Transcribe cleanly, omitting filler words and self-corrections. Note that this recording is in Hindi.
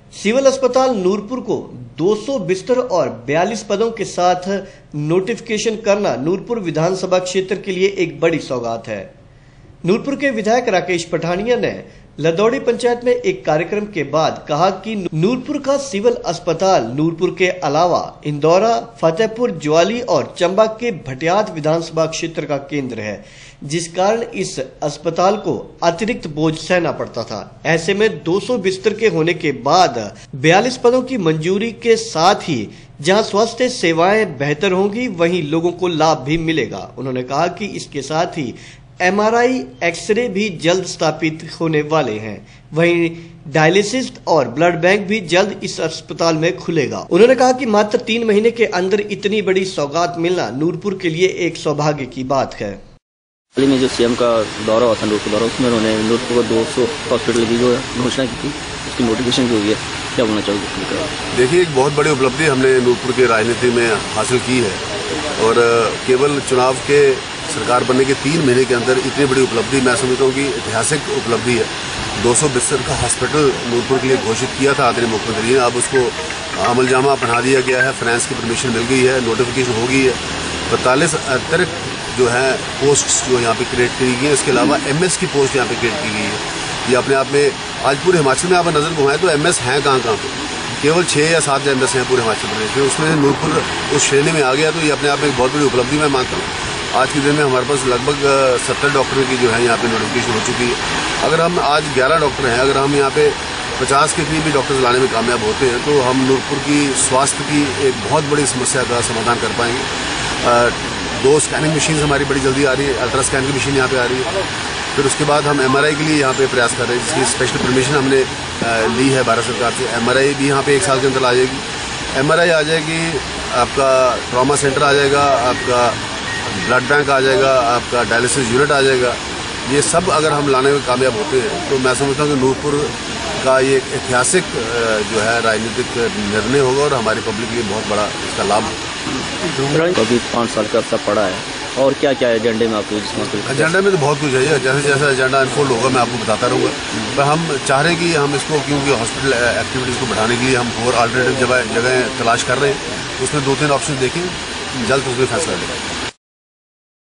सिविल अस्पताल नूरपुर को 200 बिस्तर और 42 पदों के साथ नोटिफिकेशन करना नूरपुर विधानसभा क्षेत्र के लिए एक बड़ी सौगात है। नूरपुर के विधायक राकेश पठानिया ने लदौड़ी पंचायत में एक कार्यक्रम के बाद कहा कि नूरपुर का सिविल अस्पताल नूरपुर के अलावा इंदौरा, फतेहपुर, ज्वाली और चंबा के भटियात विधानसभा क्षेत्र का केंद्र है, जिस कारण इस अस्पताल को अतिरिक्त बोझ सहना पड़ता था। ऐसे में 200 बिस्तर के होने के बाद 42 पदों की मंजूरी के साथ ही जहां स्वास्थ्य सेवाएं बेहतर होंगी, वहीं लोगों को लाभ भी मिलेगा। उन्होंने कहा कि इसके साथ ही MRI, एक्सरे भी जल्द स्थापित होने वाले हैं। वहीं डायलिसिस और ब्लड बैंक भी जल्द इस अस्पताल में खुलेगा। उन्होंने कहा कि मात्र 3 महीने के अंदर इतनी बड़ी सौगात मिलना नूरपुर के लिए एक सौभाग्य की बात है। हाल ही में जो सीएम का दौरा हुआ था नूरपुर दौरा, उसमें उन्होंने नूरपुर को 200 हॉस्पिटल की जो घोषणा की थी, उसकी नोटिफिकेशन जो हुई है, क्या बोलना चाहोगे? देखिए, एक बहुत बड़ी उपलब्धि हमने नूरपुर के राजनीति में हासिल की है और केवल चुनाव के सरकार बनने के 3 महीने के अंदर इतनी बड़ी उपलब्धि मैं समझता हूँ कि ऐतिहासिक उपलब्धि है। 200 बिस्तर का हॉस्पिटल नूरपुर के लिए घोषित किया था आदरणीय मुख्यमंत्री ने, अब उसको अमलजामा बना दिया गया है, फाइनेंस की परमिशन मिल गई है, नोटिफिकेशन हो गई है। 42 अतिरिक्त जो है पोस्ट्स जो यहाँ पे क्रिएट की गई है, इसके अलावा MS की पोस्ट यहाँ पे क्रिएट की गई है। ये अपने आप में आज पूरे हिमाचल में आप नजर घुमाएं तो MS हैं कहाँ पे, केवल 6 या 7 MS हैं पूरे हिमाचल प्रदेश में, उसमें नूरपुर उस श्रेणी में आ गया, तो ये अपने आप में एक बहुत बड़ी उपलब्धि मैं मानता हूँ। आज के दिन में हमारे पास लगभग 70 डॉक्टरों की जो है यहाँ पे नोटिफिकेशन हो चुकी है। अगर हम आज 11 डॉक्टर हैं, अगर हम यहाँ पे 50 के करीब भी डॉक्टर्स लाने में कामयाब होते हैं तो हम नूरपुर की स्वास्थ्य की एक बहुत बड़ी समस्या का समाधान कर पाएंगे। 2 स्कैनिंग मशीन हमारी बड़ी जल्दी आ रही है, अल्ट्रा स्कैन की मशीन यहाँ पे आ रही है। फिर उसके बाद हम MRI के लिए यहाँ पे प्रयास कर रहे हैं, जिसकी स्पेशल परमिशन हमने ली है भारत सरकार से। MRI भी यहाँ पे 1 साल के अंदर आ जाएगी। MRI आ जाएगी, आपका ट्रॉमा सेंटर आ जाएगा, आपका ब्लड बैंक आ जाएगा, आपका डायलिसिस यूनिट आ जाएगा। ये सब अगर हम लाने में कामयाब होते हैं तो मैं समझता हूँ कि नूरपुर का ये ऐतिहासिक जो है राजनीतिक निर्णय होगा और हमारी पब्लिक के लिए बहुत बड़ा इसका लाभ होगा। अभी 5 साल का अर्सा पड़ा है और क्या क्या एजेंडे में आपको? एजेंडा में तो बहुत कुछ है, जैसे जैसा एजेंडा अनफोल्ड होगा मैं आपको बताता रहूँगा। पर हम चाह रहे हैं कि हम इसको, क्योंकि हॉस्पिटल एक्टिविटीज़ को बढ़ाने के लिए हम और अल्टरनेटिव जगह तलाश कर रहे हैं, उसमें 2-3 ऑप्शन देखें, जल्द उसमें फैसला लेंगे।